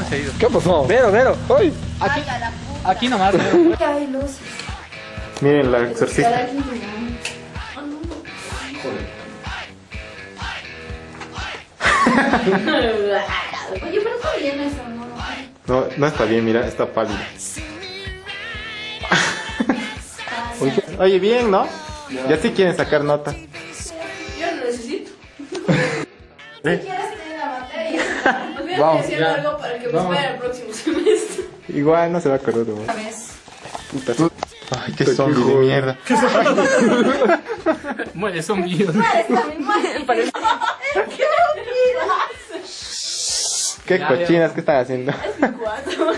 se ha ido. ¿Qué pasó? Vero, Vero. ¡Ay! Aquí, aquí nomás, Vero. Que hay luces. Miren la exorcista. Estar aquí mirando. Oye, pero está bien eso, ¿no? No, no está bien, mira, está pálida. Oye, bien, ¿no? Ya sí quieren sacar nota. Yo lo necesito. ¿Eh? Si quieres tener la materia. Voy a Vamos, decir ya. algo para que me Vamos. espere el próximo semestre. Igual no se va a acordar de vos. Una vez. Puta. Ay, qué zombie de mierda. Muere, son míos. Muere. ¡Qué mentira! Qué Ya, cochinas que están haciendo. Es mi cuarto.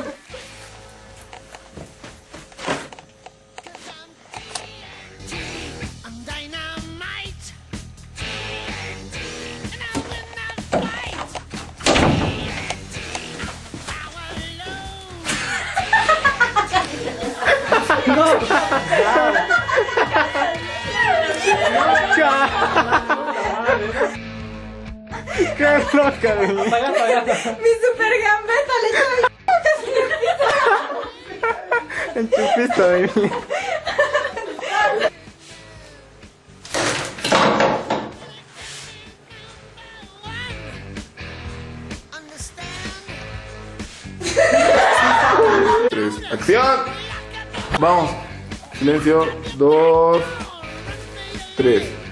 Qué loca de mí. Apaga, apaga. Mi super gambeta le echó En chupista de mí. Tres. ¡Acción! Vamos. Silencio. 2, 3.